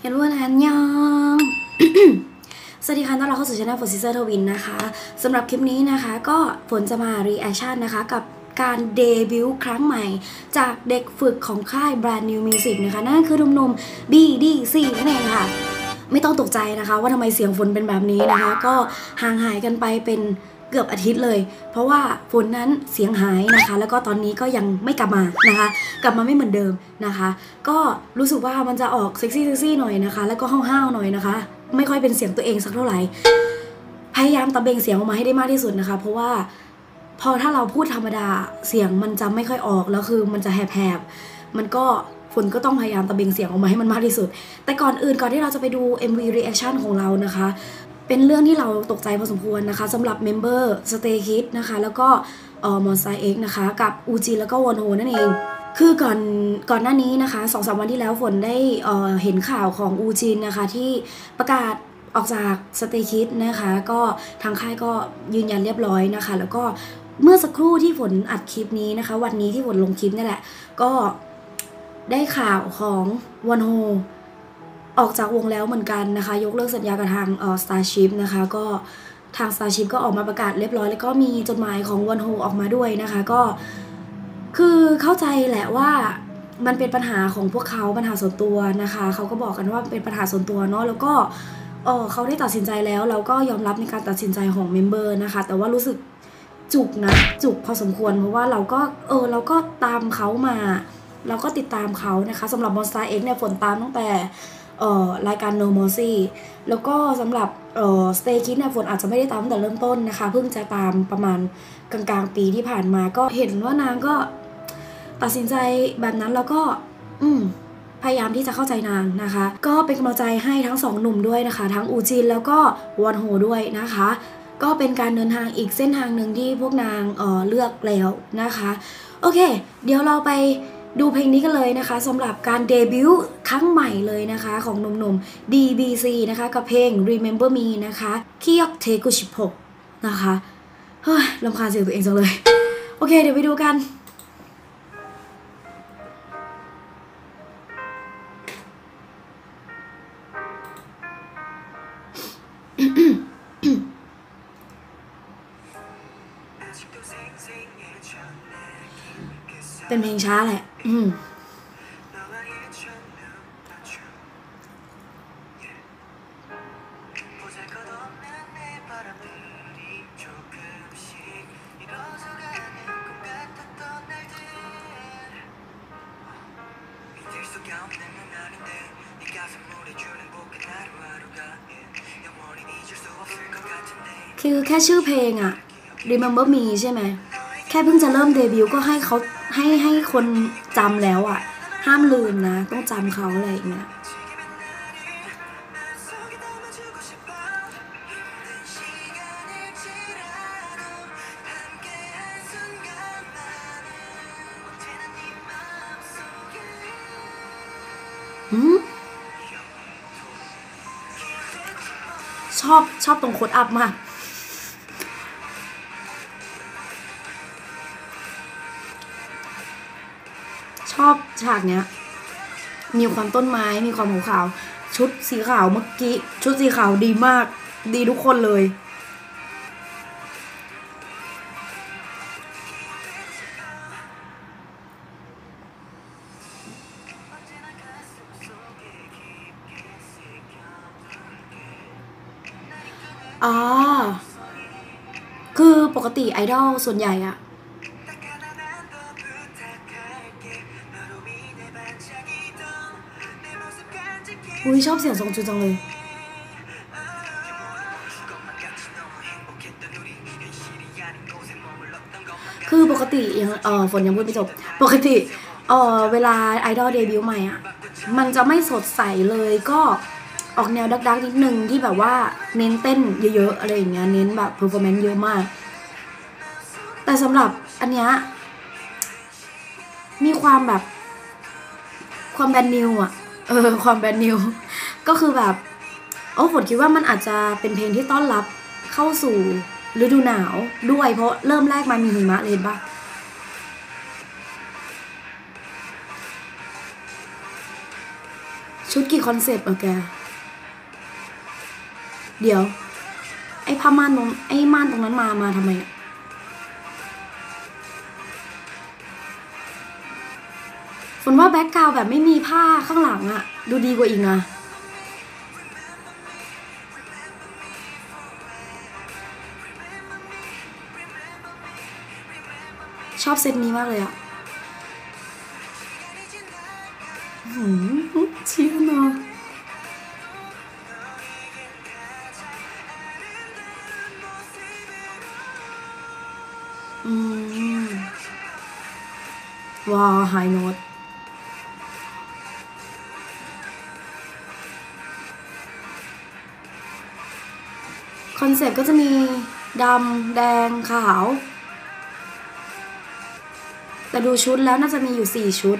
เห็นว่าแลนยอง สวัสดีค่ะต้อนรับเข้าสู่ช่องฝนซิสเตอร์ทวินนะคะสำหรับคลิปนี้นะคะก็ฝนจะมารีแอคชั่นนะคะกับการเดบิวต์ครั้งใหม่จากเด็กฝึกของค่าย Brand New Music นะคะนั่นคือหนุ่มๆ BDC นั่นเองค่ะไม่ต้องตกใจนะคะว่าทำไมเสียงฝนเป็นแบบนี้นะคะก็ห่างหายกันไปเป็นเกือบอาทิตย์เลยเพราะว่าฝนนั้นเสียงหายนะคะแล้วก็ตอนนี้ก็ยังไม่กลับมานะคะกลับมาไม่เหมือนเดิมนะคะก็รู้สึกว่ามันจะออกเซ็กซี่หน่อยนะคะแล้วก็ห้าวๆหน่อยนะคะไม่ค่อยเป็นเสียงตัวเองสักเท่าไหร่พยายามตะเบงเสียงออกมาให้ได้มากที่สุดนะคะเพราะว่าพอถ้าเราพูดธรรมดาเสียงมันจะไม่ค่อยออกแล้วคือมันจะแหบๆมันก็ฝนก็ต้องพยายามตะเบงเสียงออกมาให้มันมากที่สุดแต่ก่อนที่เราจะไปดู MV reaction ของเรานะคะเป็นเรื่องที่เราตกใจพอสมควรนะคะสำหรับเมมเบอร์ Stray Kids นะคะแล้วก็Monsta X นะคะกับอูจินแล้วก็วอนโฮนั่นเองคือก่อนหน้านี้นะคะ 2-3 วันที่แล้วฝนได้เห็นข่าวของอูจินนะคะที่ประกาศออกจาก Stray Kids นะคะก็ทางค่ายก็ยืนยันเรียบร้อยนะคะแล้วก็เมื่อสักครู่ที่ฝนอัดคลิปนี้นะคะวันนี้ที่ฝนลงคลิปนี่แหละก็ได้ข่าวของวอนโฮออกจากวงแล้วเหมือนกันนะคะยกเลิกสัญญากับทางStarship นะคะก็ทาง Starship ก็ออกมาประกาศเรียบร้อยแล้วก็มีจดหมายของวอนโฮออกมาด้วยนะคะก็คือเข้าใจแหละว่ามันเป็นปัญหาของพวกเขาปัญหาส่วนตัวนะคะเขาก็บอกกันว่าเป็นปัญหาส่วนตัวเนาะแล้วก็เขาได้ตัดสินใจแล้วเราก็ยอมรับในการตัดสินใจของเมมเบอร์นะคะแต่ว่ารู้สึกจุกพอสมควรเพราะว่าเราก็ตามเขามาเราก็ติดตามเขานะคะสำหรับ Monsta X เนี่ยฝนตามตั้งแต่รายการ No Mercy แล้วก็สำหรับStray Kids เนี่ยฝนอาจจะไม่ได้ตามตั้งแต่เริ่มต้นนะคะเพิ่งจะตามประมาณกลางปีที่ผ่านมาก็เห็นว่านางก็ตัดสินใจแบบนั้นแล้วก็พยายามที่จะเข้าใจนางนะคะก็เป็นกำลังใจให้ทั้งสองหนุ่มด้วยนะคะทั้งอูจินแล้วก็วอนโฮด้วยนะคะก็เป็นการเดินทางอีกเส้นทางหนึ่งที่พวกนางเลือกแล้วนะคะโอเคเดี๋ยวเราไปดูเพลงนี้กันเลยนะคะสำหรับการเดบิวต์ครั้งใหม่เลยนะคะของหนุ่มๆ DBC นะคะกับเพลง Remember Me นะคะคิยอกเทกุชิโพะนะคะเฮ้ยรำคาญเสียงตัวเองจังเลยโอเคเดี๋ยวไปดูกันเป็นเพลงช้าแหละคือแค่ชื่อเพลงอะ Remember Me ใช่ไหมแค่เพิ่งจะเริ่มเดบิวต์ก็ให้เขาให้คนจำแล้วอะห้ามลืมนะต้องจำเขาอะไรอย่างเงี้ยชอบตรงโคดอัพมากชอบฉากเนี้ยมีความต้นไม้มีความขาวชุดสีขาวเมื่อกี้ชุดสีขาวดีมากดีทุกคนเลยคือปกติไอดอลส่วนใหญ่อะชอบเสียงทรงจุจังเลยคือปกติยังฝนยังพูดไม่จบปกติเวลาไอดอลเดบิวต์ใหม่อ่ะมันจะไม่สดใสเลยก็ออกแนวดักนิดนึงที่แบบว่าเน้นเต้นเยอะๆอะไรอย่างเงี้ยเน้นแบบเพอร์ฟอร์แมนซ์เยอะมากแต่สำหรับอันเนี้ยมีความแบบความแบรนด์นิวอ่ะความแบรนด์นิวก็คือแบบฝนคิดว่ามันอาจจะเป็นเพลงที่ต้อนรับเข้าสู่ฤดูหนาวด้วยเพราะเริ่มแรกมามีหิมะเลยป่ะชุดกี่คอนเซปต์อะแกเดี๋ยวไอ้ผ้าม่านตรงนั้นมาทำไมฝนว่าแบ็คกราวด์แบบไม่มีผ้าข้างหลังอะดูดีกว่าอีกนะชอบเซตนี้มากเลยอะเชียร์นะว้าไฮโน้ตคอนเซ็ปต์ก็จะมีดำแดงขาวแต่ดูชุดแล้วน่าจะมีอยู่4ชุด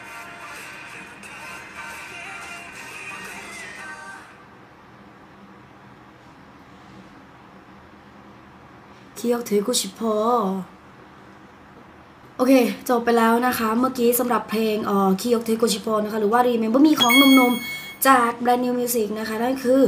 기억되고싶어โอเคจบไปแล้วนะคะเมื่อกี้สำหรับเพลง기억되고싶어นะคะหรือว่า Remember Me ของนมๆจาก Brand New Music นะคะนั่นคือ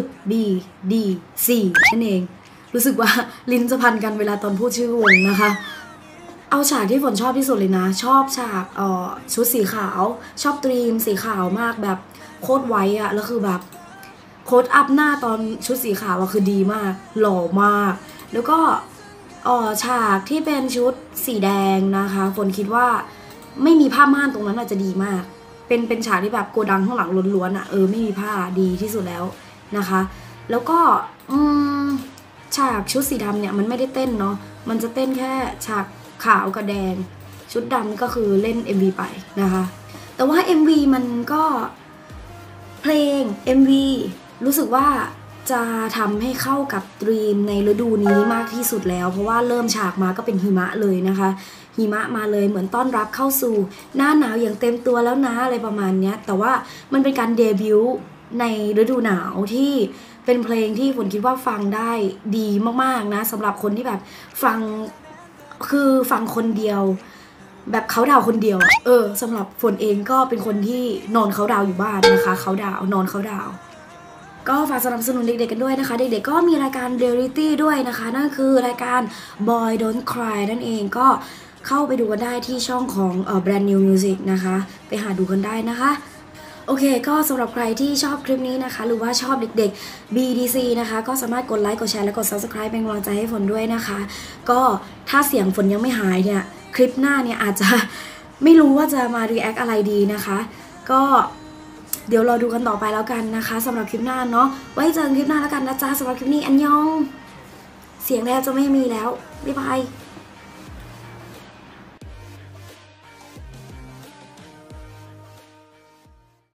BDC นั่นเองรู้สึกว่าลิ้นจะพันกันเวลาตอนพูดชื่อวงนะคะเอาฉากที่ฝนชอบที่สุดเลยนะชอบฉากชุดสีขาวชอบตรีมสีขาวมากแบบโคตรไว้อะแล้วคือแบบโคตรอัพหน้าตอนชุดสีขาวอะคือดีมากหล่อมากแล้วก็ฉากที่เป็นชุดสีแดงนะคะฝนคิดว่าไม่มีผ้าม่านตรงนั้นอาจจะดีมากเป็นฉากที่แบบโกดังข้างหลังล้วนๆอ่ะไม่มีผ้าดีที่สุดแล้วนะคะแล้วก็ฉากชุดสีดำเนี่ยมันไม่ได้เต้นเนาะมันจะเต้นแค่ฉากขาวกับแดงชุดดำก็คือเล่น MV ไปนะคะแต่ว่า MV มันก็เพลง MV รู้สึกว่าจะทำให้เข้ากับดรีมในฤดูนี้มากที่สุดแล้วเพราะว่าเริ่มฉากมาก็เป็นหิมะเลยนะคะหิมะมาเลยเหมือนต้อนรับเข้าสู่หน้าหนาวอย่างเต็มตัวแล้วนะอะไรประมาณนี้แต่ว่ามันเป็นการเดบิวต์ในฤดูหนาวที่เป็นเพลงที่ฝนคิดว่าฟังได้ดีมากๆนะสำหรับคนที่แบบฟังคนเดียวแบบเขาดาวคนเดียวสำหรับฝนเองก็เป็นคนที่นอนเขาดาวอยู่บ้านนะคะเขาดาวนอนเขาดาวก็ฝากสนับสนุนเด็กๆกันด้วยนะคะเด็กๆก็มีรายการเรียลลิตี้ด้วยนะคะนั่นคือรายการ Boy Don't Cry นั่นเองก็เข้าไปดูกันได้ที่ช่องของBrand New Music นะคะไปหาดูกันได้นะคะโอเคก็สำหรับใครที่ชอบคลิปนี้นะคะหรือว่าชอบเด็กๆ BDC นะคะก็สามารถกดไลค์กดแชร์และกด Subscribe เป็นกำลังใจให้ฝนด้วยนะคะก็ถ้าเสียงฝนยังไม่หายเนี่ยคลิปหน้าเนี่ยอาจจะไม่รู้ว่าจะมา react อะไรดีนะคะก็เดี๋ยวเราดูกันต่อไปแล้วกันนะคะสำหรับคลิปหน้าเนาะไว้เจอกันคลิปหน้าแล้วกันนะจ๊ะสำหรับคลิปนี้อันยองเสียงแทบจะไม่มีแล้วบ๊ายบาย